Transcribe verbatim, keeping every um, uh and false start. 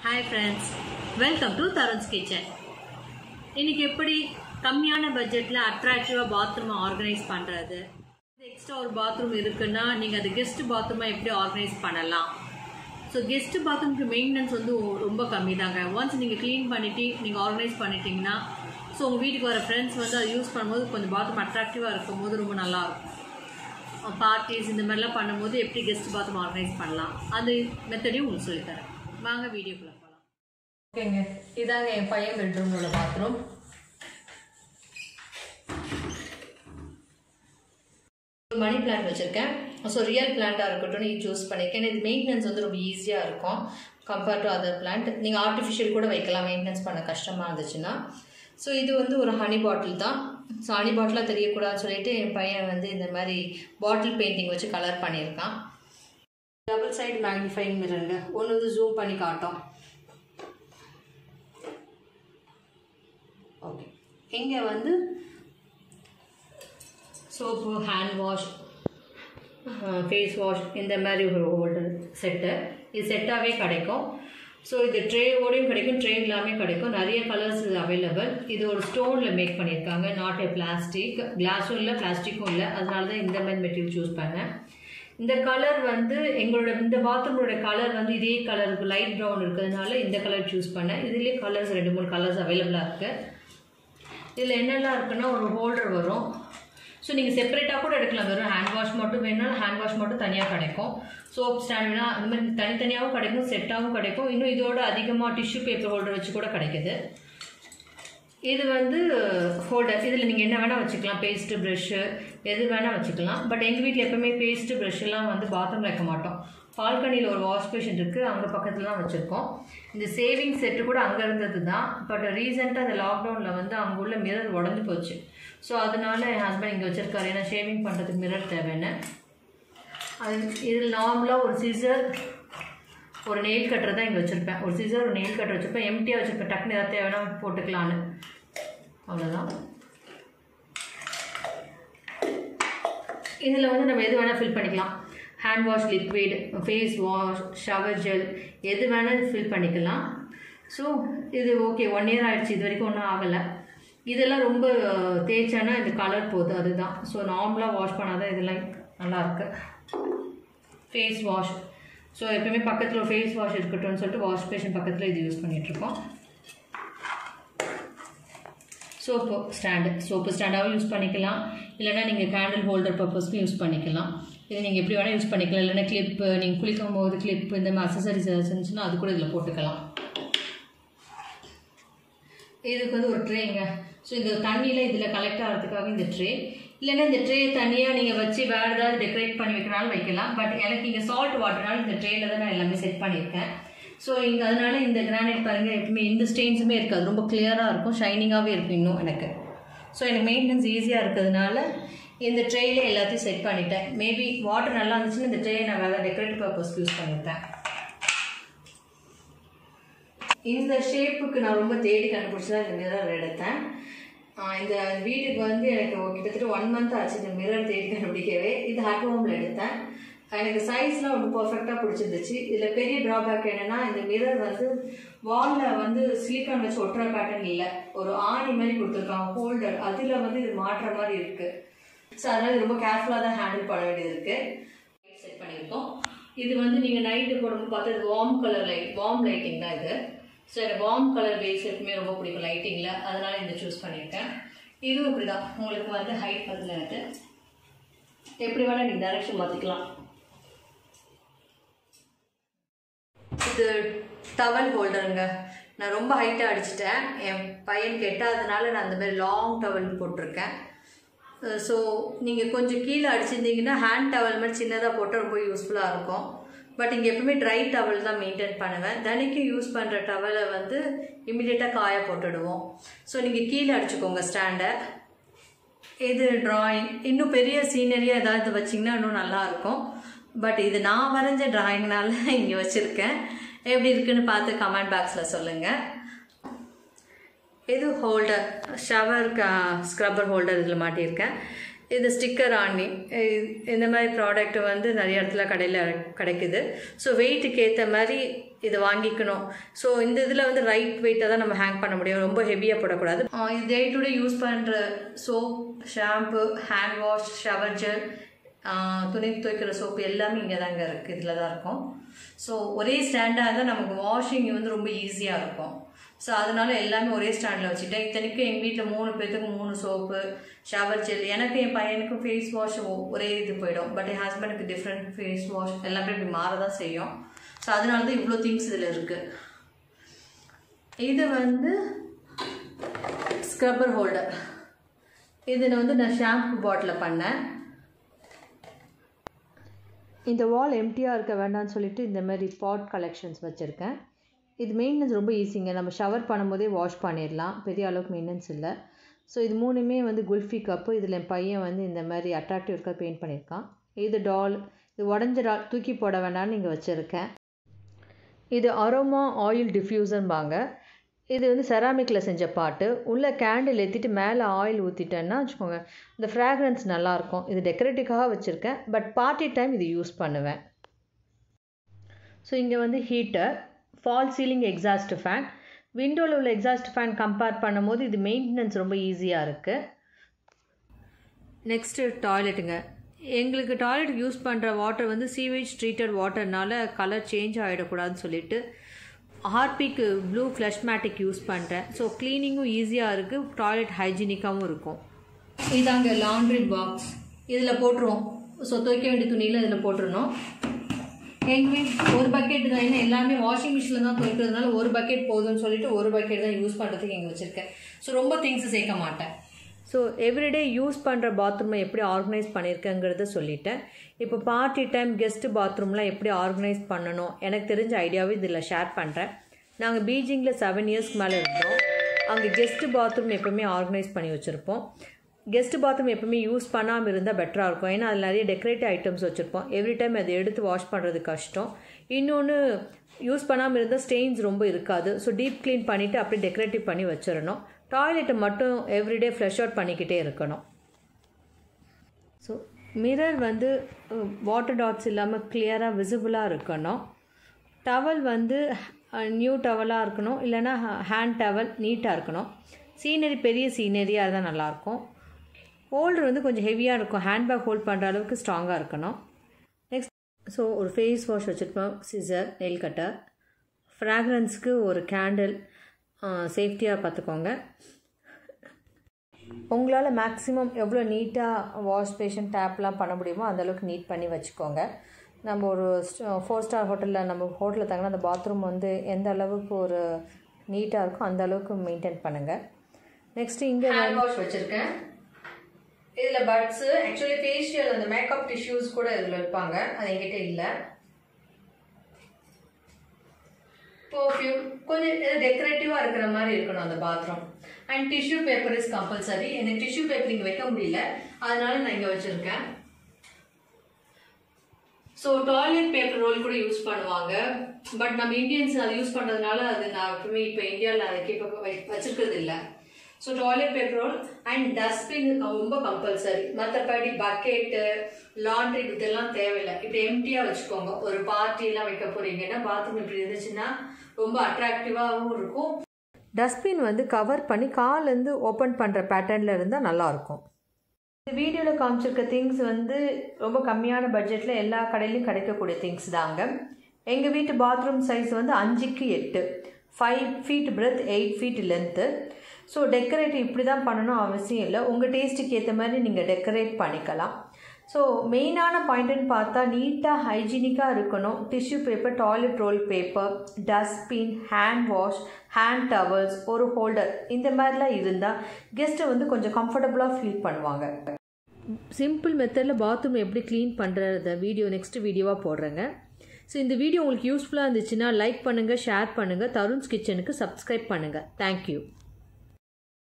Hi friends, welcome to Tarun's Kitchen. இன்னைக்கு எப்படி கம்மியான பட்ஜெட்ல அட்ராக்டிவா பாத்ரூம் ஆர்கனைஸ் பண்றது? எக்ஸ்ட்ரா ஒரு பாத்ரூம் இருக்குன்னா நீங்க அது கெஸ்ட் பாத்ரூமா எப்படி ஆர்கனைஸ் பண்ணலாம்? ஸோ கெஸ்ட் பாத்ரூம்க்கு மெயின்டெனன்ஸ் வந்து ரொம்ப கம்மி தாங்க. ஒன்ஸ் நீங்கள் க்ளீன் பண்ணிட்டு நீங்கள் ஆர்கனைஸ் பண்ணிட்டீங்கன்னா ஸோ உங்கள் வீட்டுக்கு வர ஃப்ரெண்ட்ஸ் வந்து அதை யூஸ் பண்ணும்போது கொஞ்சம் பாத்ரூம் அட்ராக்டிவாக இருக்கும் போது ரொம்ப நல்லாயிருக்கும். பார்ட்டிஸ் இந்த மாதிரிலாம் பண்ணும்போது எப்படி கெஸ்ட் பாத்ரூம் ஆர்கனைஸ் பண்ணலாம் அந்த மெத்தடையும் உங்களுக்கு சொல்லித்தரேன். வாங்க வீடியோக்குள்ள போகலாம். ஓகேங்க, இதாங்க என் பையன் பெட்ரூமோட பாத்ரூம். மணி பிளான்ட் வச்சுருக்கேன். ஸோ ரியல் பிளான்ட்டாக இருக்கட்டும் நீங்கள் சூஸ் பண்ணிக்கேன். இது மெயின்டெனன்ஸ் வந்து ரொம்ப ஈஸியாக இருக்கும் கம்பேர்ட் டு அதர் பிளான்ட். நீங்கள் ஆர்டிஃபிஷியல் கூட வைக்கலாம் மெயின்டெனன்ஸ் பண்ண கஷ்டமாக இருந்துச்சுன்னா. ஸோ இது வந்து ஒரு ஹனி பாட்டில் தான். ஸோ ஹனி பாட்டிலாக தெரியக்கூடாதுன்னு சொல்லிட்டு என் பையன் வந்து இந்த மாதிரி பாட்டில் பெயிண்டிங் வச்சு கலர் பண்ணியிருக்கான். டபுள் சைடு மேக்னிஃபைங் மிரருங்க, ஒன்று வந்து ஜூம் பண்ணி காட்டும். ஓகே, இங்கே வந்து soap, hand wash, face wash இந்த மாதிரி ஒரு ஹோல்டர் செட்டு. இது செட்டாகவே கிடைக்கும். ஸோ இது ட்ரேவோடையும் கிடைக்கும், ட்ரே எல்லாமே கிடைக்கும். நிறைய கலர்ஸ் இது அவைலபிள். இது ஒரு ஸ்டோனில் மேக் பண்ணியிருக்காங்க, நாட் ஏ பிளாஸ்டிக். கிளாஸும் இல்லை பிளாஸ்டிக்கும் இல்லை, அதனால தான் இந்த மாதிரி மெட்டீரியல் சூஸ் பண்ணேன். இந்த கலர் வந்து எங்களோட இந்த பாத்ரூமோட கலர் வந்து இதே கலருக்கு லைட் ப்ரௌன் இருக்கிறதுனால இந்த கலர் சூஸ் பண்ணேன். இதுலேயே கலர்ஸ் ரெண்டு மூணு கலர்ஸ் அவைலபிளாக இருக்குது. இதில் என்னெல்லாம் இருக்குன்னா ஒரு ஹோல்டர் வரும். ஸோ நீங்கள் செப்பரேட்டாக கூட எடுக்கலாம். வெறும் ஹேண்ட் வாஷ் மட்டும் வேணும்னா ஹேண்ட் வாஷ் மட்டும் தனியாக கிடைக்கும். சோப் ஸ்டாண்ட் வேணால் அந்த மாதிரி தனித்தனியாகவும் கிடைக்கும், செட்டாகவும் கிடைக்கும். இன்னும் இதோட அதிகமாக டிஷ்யூ பேப்பர் ஹோல்டர் வச்சு கூட கிடைக்குது. இது வந்து ஹோல்டர். இதில் நீங்கள் என்ன வேணால் வச்சுக்கலாம், பேஸ்ட்டு, ப்ரெஷ்ஷு எது வேணால் வச்சுக்கலாம். பட் எங்கள் வீட்டில் எப்போவுமே பேஸ்ட்டு ப்ரெஷ்ஷெல்லாம் வந்து பாத்ரூமில் வைக்க மாட்டோம். பால்கனியில் ஒரு வாஷ் பேஷன் இருக்குது, அங்கே பக்கத்தில் தான் வச்சுருக்கோம். இந்த சேவிங் செட்டு கூட அங்கே இருந்தது தான். பட் ரீசெண்டாக இந்த லாக்டவுனில் வந்து அங்கே உள்ள மிரர் உடஞ்சி போச்சு. ஸோ அதனால என் ஹஸ்பண்ட் இங்கே வச்சுருக்காரு, ஏன்னா ஷேவிங் பண்ணுறதுக்கு மிரர் தேவைன்னு. அது இதில் நார்மலாக ஒரு சிசர், ஒரு நெயில் கட்டர் தான் இங்கே வச்சுருப்பேன். ஒரு சிசர், ஒரு நெயில் கட்டர் வச்சுருப்பேன். எம்டியாக வச்சுருப்பேன், டக்குனு ஏதாவது தேவைன்னா போட்டுக்கலான்னு. அவ்வளோதான். இதில் வந்து நம்ம எது வேணால் ஃபில் பண்ணிக்கலாம். Hand wash liquid, face wash, shower gel எது வேணால் ஃபில் பண்ணிக்கலாம். ஸோ இது ஓகே, ஒன் இயர் ஆகிடுச்சு, இது வரைக்கும் ஒன்றும் ஆகலை. இதெல்லாம் ரொம்ப தேய்ச்சானா இந்த கலர் போகுது, அதுதான். ஸோ நார்மலாக வாஷ் பண்ணாதான் இதெல்லாம் நல்லாயிருக்கு. ஃபேஸ் வாஷ், ஸோ எப்பவுமே பக்கத்தில் ஒரு ஃபேஸ் வாஷ் இருக்கட்டும்னு சொல்லிட்டு வாஷ் பேஷன் பக்கத்தில் இது யூஸ் பண்ணிகிட்ருக்கோம். சோப்பு ஸ்டாண்டு, சோப்பு ஸ்டாண்டாகவும் யூஸ் பண்ணிக்கலாம், இல்லைனா நீங்கள் கேண்டில் ஹோல்டர் பர்பஸ்க்கும் யூஸ் பண்ணிக்கலாம். இது நீங்கள் எப்படி வேணால் யூஸ் பண்ணிக்கலாம். இல்லைனா கிளிப்பு, நீங்கள் குளிக்கும் போது கிளிப்பு இந்த மாதிரி அக்சசரிஸ் இருந்துச்சுன்னா அது கூட இதில் போட்டுக்கலாம். இதுக்கு வந்து ஒரு ட்ரேங்க. ஸோ இந்த தண்ணியில் இதில் கலெக்ட் ஆகிறதுக்காக இந்த ட்ரே. இல்லைன்னா இந்த ட்ரே தனியாக நீங்கள் வச்சு வேறு ஏதாவது டெக்கரேட் பண்ணி வைக்கிறாலும் வைக்கலாம். பட் எனக்கு இங்கே சால்ட் வாட்டர்னால இந்த ட்ரேயில் தான் நான் எல்லாமே செட் பண்ணியிருக்கேன். ஸோ இங்கே அதனால இந்த கிரானைட் பாருங்கள், எப்பவுமே எந்த ஸ்டெயின்ஸுமே இருக்காது, ரொம்ப கிளியராக இருக்கும், ஷைனிங்காகவே இருக்கும் இன்னும் எனக்கு. ஸோ எனக்கு மெயின்டெனன்ஸ் ஈஸியாக இருக்கிறதுனால இந்த ட்ரேயில் எல்லாத்தையும் செட் பண்ணிட்டேன். மேபி வாட்டர் நல்லா இருந்துச்சுன்னா இந்த ட்ரேயை நான் வேறு டெக்கரேட்டிவ் பர்பஸ்க்கு யூஸ் பண்ணிட்டேன். இந்த ஷேப்புக்கு நான் ரொம்ப தேடி கண்டுபிடிச்சி தான் இந்த மிரர் எடுத்தேன். இந்த வீட்டுக்கு வந்து எனக்கு கிட்டத்தட்ட ஒன் மந்த் ஆச்சு இந்த மிரர் தேடி கண்டுபிடிக்கவே. இது ஹேட் ஹோமில் எடுத்தேன். எனக்கு சைஸ்லாம் ரொம்ப பர்ஃபெக்டாக பிடிச்சிருந்துச்சு. இதில் பெரிய ட்ராபேக் என்னென்னா இந்த மிரர் வந்து வாலில் வந்து சிலிக்கான் வச்சு ஒட்டுற பேட்டர்ன் இல்லை, ஒரு ஆணி மாதிரி கொடுத்துருக்காங்க ஹோல்டர், அதில் வந்து இது மாட்டுற மாதிரி இருக்குது. ஸோ அதனால் ரொம்ப கேர்ஃபுல்லாக தான் ஹேண்டில் பண்ண வேண்டியது இருக்குது. செட் பண்ணியிருக்கோம். இது வந்து நீங்கள் நைட்டு போடும்போது பார்த்தா இது warm colour light, warm lighting தான் இது. ஸோ எனக்கு வார்ம் கலர் பேஸ் எப்பவுமே ரொம்ப பிடிக்கும் லைட்டிங்கில், அதனால் இந்த சூஸ் பண்ணியிருக்கேன். இதுவும் இப்படி தான், உங்களுக்கு வந்து ஹைட் பதில் எனக்கு எப்படி வேணால் நீங்கள் டைரக்ஷன் மாற்றிக்கலாம். இது டவல் ஹோல்டருங்க. நான் ரொம்ப ஹைட்டாக அடிச்சிட்டேன், என் பையனுக்கு எட்டாததுனால நான் அந்த மாதிரி லாங் டவல் போட்டிருக்கேன். ஸோ நீங்கள் கொஞ்சம் கீழே அடிச்சிருந்தீங்கன்னா ஹேண்ட் டவல் மாதிரி சின்னதாக போட்டால் ரொம்ப யூஸ்ஃபுல்லாக இருக்கும். பட் இங்கே எப்பவுமே ட்ரை டவல் தான் மெயின்டைன் பண்ணுவேன். தினைக்கும் யூஸ் பண்ணுற டவலை வந்து இம்மிடியேட்டாக காய போட்டுடுவோம். ஸோ நீங்கள் கீழே அடிச்சுக்கோங்க ஸ்டாண்டை. இது ட்ராயிங், இன்னும் பெரிய சீனரியாக ஏதாவது வச்சிங்கன்னா இன்னும் நல்லாயிருக்கும். பட் இது நான் வரைஞ்ச ட்ராயிங்னால இங்கே வச்சுருக்கேன். எப்படி இருக்குன்னு பார்த்து கமெண்ட் பாக்ஸில் சொல்லுங்கள். இது ஹோல்டர், ஷவர் ஸ்க்ரப்பர் ஹோல்டர் இதில் மாட்டியிருக்கேன். இது ஸ்டிக்கர் ஆணி. இந்த மாதிரி ப்ராடக்ட் வந்து நிறைய இடத்துல கடையில் கிடைக்குது. ஸோ வெயிட்டுக்கு ஏற்ற மாதிரி இது வாங்கிக்கணும். ஸோ இந்த இதில் வந்து ரைட் வெயிட்டாக தான் நம்ம ஹேங் பண்ண முடியும், ரொம்ப ஹெவியாக போடக்கூடாது. இது டே டு டே யூஸ் பண்ணுற soap, shampoo, hand wash, shower gel, துணி துவைக்கிற சோப்பு எல்லாமே இங்கே தாங்க இருக்குது, இதில் தான் இருக்கும். ஸோ ஒரே ஸ்டாண்டாக இருந்தால் நமக்கு வாஷிங் வந்து ரொம்ப ஈஸியாக இருக்கும். ஸோ அதனால எல்லாமே ஒரே ஸ்டாண்டில் வச்சுட்டேன். இத்தனைக்கும் எங்கள் வீட்டில் மூணு பேர்த்துக்கு மூணு சோப்பு, ஷவர் ஜெல், எனக்கு என் பையனுக்கும் ஃபேஸ் வாஷ் ஒரே இது போயிடும். பட் என் ஹஸ்பண்டுக்கு டிஃப்ரெண்ட் ஃபேஸ் வாஷ் எல்லாமே இப்படி மாற தான் செய்யும். ஸோ அதனால தான் இவ்வளோ திங்ஸ் இதில் இருக்குது. இது வந்து ஸ்க்ரப்பர் ஹோல்டர். இதில் வந்து நான் ஷாம்பு பாட்டில் பண்ணேன். இந்த வால் எம்டியாக இருக்க வேண்டாம்னு சொல்லிட்டு இந்த மாதிரி பாட் கலெக்ஷன்ஸ் வச்சுருக்கேன். இது மெயின்டெனன்ஸ் ரொம்ப ஈஸிங்க, நம்ம ஷவர் பண்ணும்போதே வாஷ் பண்ணிடலாம், பெரிய அளவுக்கு மெயின்டெனன்ஸ் இல்லை. ஸோ இது மூணுமே வந்து குல்ஃபி கப்பு. இதில் என் பையன் வந்து இந்த மாதிரி அட்ராக்டிவ் இருக்க பெயிண்ட் பண்ணியிருக்கான். இது டால், இது உடஞ்ச டால், தூக்கி போட வேண்டாம்னு இங்கே வச்சுருக்கேன். இது அரோமா ஆயில் டிஃப்யூசர்பாங்க. இது வந்து செராமிக்கில் செஞ்ச பாட்டு. உள்ளே கேண்டில் ஏற்றிட்டு மேலே ஆயில் ஊற்றிட்டேன்னா வச்சுக்கோங்க, இந்த ஃப்ராக்ரன்ஸ் நல்லாயிருக்கும். இது டெக்கரேட்டிவ்காக வச்சுருக்கேன், பட் பார்ட்டி டைம் இது யூஸ் பண்ணுவேன். ஸோ இங்கே வந்து heater, fall ceiling exhaust fan. விண்டோவில் உள்ள எக்ஸாஸ்ட் ஃபேன் கம்பேர் பண்ணும்போது இது மெயின்டெனன்ஸ் ரொம்ப ஈஸியாக இருக்குது. நெக்ஸ்ட்டு டாய்லெட்டுங்க. எங்களுக்கு டாய்லெட் யூஸ் பண்ணுற வாட்டர் வந்து சீவேஜ் ட்ரீட்டட் வாட்டர்னால கலர் சேஞ்ச் ஆகிடக்கூடாதுன்னு சொல்லிட்டு ஹார்பிக்கு ப்ளூ ஃப்ளஷ்மேட்டிக் யூஸ் பண்ணுறேன். ஸோ க்ளீனிங்கும் ஈஸியாக இருக்குது, டாய்லெட் ஹைஜீனிக்காகவும் இருக்கும். இதாங்க லாண்ட்ரி பாக்ஸ். இதில் போட்டுருவோம். ஸோ துவைக்க வேண்டிய துணியில் இதில் போட்டுருணும். எங்கள் வீட் ஒரு பக்கெட் தான், ஏன்னா எல்லாமே வாஷிங் மிஷினில் தான் துவைக்கிறதுனால ஒரு பக்கெட் போதும்னு சொல்லிட்டு ஒரு பக்கெட் தான் யூஸ் பண்ணுறதுக்கு எங்கே வச்சுருக்கேன். ஸோ ரொம்ப திங்ஸ் சேர்க்க மாட்டேன். ஸோ எவ்ரிடே யூஸ் பண்ணுற பாத்ரூமை எப்படி ஆர்கனைஸ் பண்ணியிருக்கேங்கிறத சொல்லிட்டேன். இப்போ பார்ட்டி டைம் கெஸ்ட்டு பாத்ரூம்லாம் எப்படி ஆர்கனைஸ் பண்ணணும் எனக்கு தெரிஞ்ச ஐடியாவை இதில் ஷேர் பண்ணுறேன். நாங்கள் பீஜிங்கில் செவன் இயர்ஸ்க்கு மேலே இருந்தோம். அங்கே கெஸ்ட்டு பாத்ரூம் எப்போவுமே ஆர்கனைஸ் பண்ணி வச்சுருப்போம். கெஸ்ட்டு பாத்ரூம் எப்போவுமே யூஸ் பண்ணாமல் இருந்தால் பெட்டராக இருக்கும், ஏன்னா அதில் நிறைய டெக்கரேட்டிவ் ஐட்டம்ஸ் வச்சுருப்போம். எவ்ரி டைம் அதை எடுத்து வாஷ் பண்ணுறது கஷ்டம். இன்னொன்று யூஸ் பண்ணாமல் இருந்தால் ஸ்டெயின்ஸ் ரொம்ப இருக்காது. ஸோ டீப் க்ளீன் பண்ணிவிட்டு அப்படியே டெக்கரேட்டிவ் பண்ணி வச்சிடணும். டாய்லெட்டை மட்டும் எவ்ரிடே ஃப்ளஷ் அவுட் பண்ணிக்கிட்டே இருக்கணும். ஸோ மிரர் வந்து வாட்டர் டாட்ஸ் இல்லாமல் கிளியராக விசிபிளாக இருக்கணும். டவல் வந்து நியூ டவலாக இருக்கணும், இல்லைனா ஹேண்ட் டவல் நீட்டாக இருக்கணும். சீனரி பெரிய சீனரியாக இருந்தால் நல்லாயிருக்கும். ஹோல்டர் வந்து கொஞ்சம் ஹெவியாக இருக்கும், ஹேண்ட்பேக் ஹோல்ட் பண்ணுற அளவுக்கு ஸ்ட்ராங்காக இருக்கணும். நெக்ஸ்ட் ஸோ ஒரு ஃபேஸ் வாஷ் வச்சுருப்போம், சிசர், நெயில் கட்டர், ஃப்ராக்ரன்ஸ்க்கு ஒரு கேண்டில், சேஃப்டியாக பார்த்துக்கோங்க. உங்களால் மேக்ஸிமம் எவ்வளோ நீட்டாக வாஷ் பேஷன் டேப்லாம் பண்ண முடியுமோ அந்தளவுக்கு நீட் பண்ணி வச்சுக்கோங்க. நம்ம ஒரு ஃபோர் ஸ்டார் ஹோட்டலில் நம்ம ஹோட்டலில் தங்கினா அந்த பாத்ரூம் வந்து எந்த அளவுக்கு ஒரு நீட்டாக இருக்கும் அந்த அளவுக்கு மெயின்டைன் பண்ணுங்கள். நெக்ஸ்ட்டு இங்கே ஹேண்ட் வாஷ் வச்சுருக்கேன். இதில் பட்ஸு, ஆக்சுவலி ஃபேஷியல் அந்த மேக்கப் டிஷ்யூஸ் கூட இதில் வைப்பாங்க, அது என்கிட்ட இல்லை. பர்ஃப்யூம் கொஞ்சம் டெக்கரேட்டிவாக இருக்கிற மாதிரி இருக்கணும் அந்த bathroom. And tissue paper is compulsory. எனக்கு டிஷ்யூ பேப்பர் இங்கே வைக்க முடியல, அதனால நான் இங்கே வச்சுருக்கேன். ஸோ டாய்லெட் பேப்பர் ரோல் கூட யூஸ் பண்ணுவாங்க, பட் நம்ம இந்தியன்ஸ் அதை யூஸ் பண்ணுறதுனால அது நான் எப்பவுமே இப்போ இந்தியாவில் அதை இப்போ வச்சுருக்கிறது இல்லை. So toilet paper roll and dustbin ரொம்ப கம்பல்சரி. மற்றபடி பக்கெட்டு, லாண்ட்ரி இதெல்லாம் தேவையில்லை. இப்படி எம்டியாக வச்சுக்கோங்க. ஒரு பார்ட்டிலாம் வைக்க போகிறீங்கன்னா பாத்ரூம் இப்படி இருந்துச்சுன்னா ரொம்ப அட்ராக்டிவாகவும் இருக்கும். டஸ்ட்பின் வந்து கவர் பண்ணி காலேருந்து ஓப்பன் பண்ணுற பேட்டர்னில் இருந்தால் நல்லாயிருக்கும். இந்த வீடியோவில் காமிச்சிருக்க திங்ஸ் வந்து ரொம்ப கம்மியான பட்ஜெட்டில் எல்லா கடையிலையும் கிடைக்கக்கூடிய திங்ஸ் தாங்க. எங்கள் வீட்டு பாத்ரூம் சைஸ் வந்து அஞ்சுக்கு எட்டு, five feet breadth, eight feet length. So decorate இப்படி தான் பண்ணணும் அவசியம் இல்லை, உங்கள் டேஸ்ட்டுக்கு ஏற்ற மாதிரி நீங்கள் டெக்கரேட் பண்ணிக்கலாம். ஸோ மெயினான பாயிண்ட்டுன்னு பார்த்தா நீட்டாக ஹைஜீனிக்காக இருக்கணும். Tissue paper, toilet roll paper, dustbin, hand wash, hand towels, ஒரு ஹோல்டர், இந்த மாதிரிலாம் இருந்தால் கெஸ்ட்டை வந்து கொஞ்சம் கம்ஃபர்டபுளாக ஃபீல் பண்ணுவாங்க. சிம்பிள் மெத்தடில் பாத்ரூம் எப்படி க்ளீன் பண்ணுறத வீடியோ நெக்ஸ்ட் வீடியோவாக போடுறேங்க. ஸோ இந்த வீடியோ உங்களுக்கு யூஸ்ஃபுல்லாக இருந்துச்சுன்னா லைக் பண்ணுங்கள், ஷேர் பண்ணுங்கள், தருண்ஸ் கிச்சனுக்கு சப்ஸ்கிரைப் பண்ணுங்கள். தேங்க்யூ.